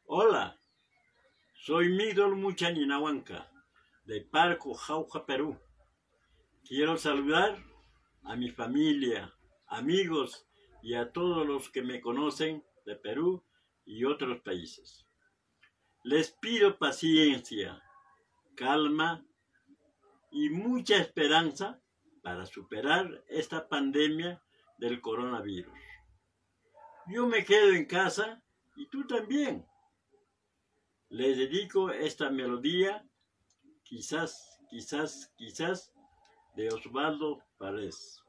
Hola, soy Miguel Muchaninahuanca, de Parco, Jauja, Perú. Quiero saludar a mi familia, amigos y a todos los que me conocen de Perú y otros países. Les pido paciencia, calma y mucha esperanza para superar esta pandemia del coronavirus. Yo me quedo en casa y tú también. Les dedico esta melodía, quizás, de Osvaldo Párez.